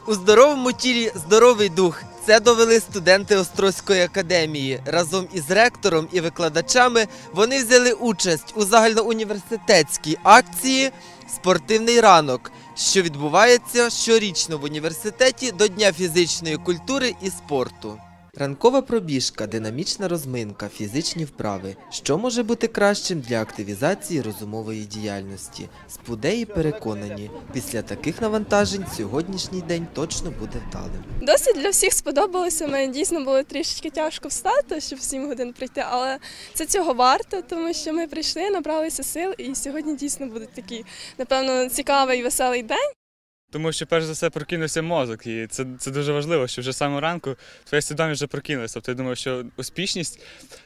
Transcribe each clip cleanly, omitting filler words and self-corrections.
У здоровому тілі здоровий дух. Це довели студенти Острозької академії. Разом із ректором і викладачами вони взяли участь у загальноуніверситетській акції «Спортивний ранок», що відбувається щорічно в університеті до Дня фізичної культури і спорту. Ранкова пробіжка, динамічна розминка, фізичні вправи. Що може бути кращим для активізації розумової діяльності? Спудеї переконані, після таких навантажень сьогоднішній день точно буде вдалим. Досить для всіх сподобалося. Мені дійсно було трішечки тяжко встати, щоб в 7 годин прийти, але це цього варто, тому що ми прийшли, набралися сил, і сьогодні дійсно буде такий, напевно, цікавий і веселий день. Тому що, перш за все, прокинувся мозок, і це дуже важливо, що вже з самого ранку твоя свідомість вже прокинулася. Тобто я думаю, що успішність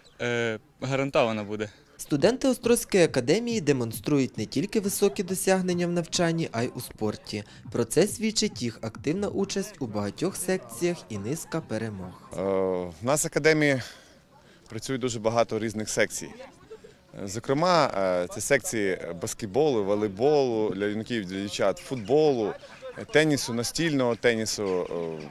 гарантована буде. Студенти Острозької академії демонструють не тільки високі досягнення в навчанні, а й у спорті. Про це свідчить їх активна участь у багатьох секціях і низка перемог. У нас в академії працює дуже багато різних секцій. Зокрема, це секції баскетболу, волейболу, для юнаків, для дівчат, футболу, тенісу, настільного тенісу,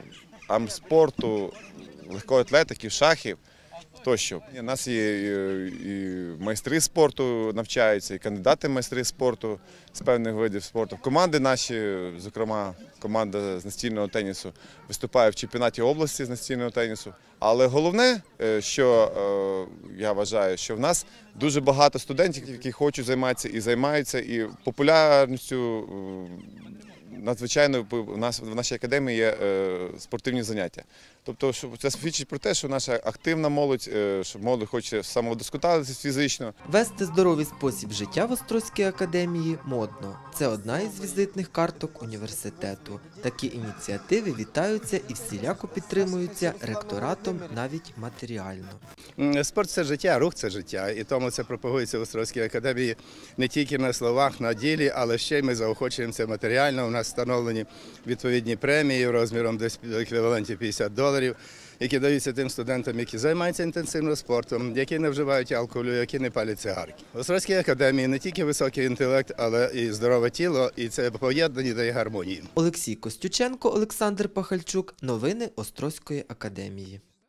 амспорту, легкої атлетики, шахів тощо. У нас є і майстри спорту навчаються, і кандидати в майстри спорту з певних видів спорту. Команди наші, зокрема, команда з настільного тенісу виступає в чемпіонаті області з настільного тенісу. Але головне, що я вважаю, що в нас дуже багато студентів, які хочуть займатися і займаються, і популярністю надзвичайно в нашій академії є спортивні заняття. Тобто це свідчить про те, що наша активна молодь, що молодь хоче самовдосконалитися фізично. Вести здоровий спосіб життя в Острозькій академії модно. Це одна із візитних карток університету. Такі ініціативи вітаються і всіляко підтримуються ректоратом навіть матеріально. Спорт – це життя, рух – це життя. І тому це пропагується в Острозькій академії не тільки на словах, на ділі, але ще й ми заохочуємо це матеріально. У нас встановлені відповідні премії розміром десь в еквіваленті $50, які даються тим студентам, які займаються інтенсивно спортом, які не вживають алкоголю, які не палять цигарки. В Острозькій академії не тільки високий інтелект, але і здорове тіло, і це поєднання дає гармонії. Олексій Костюченко, Олександр Пахальчук. Новини Острозької академії.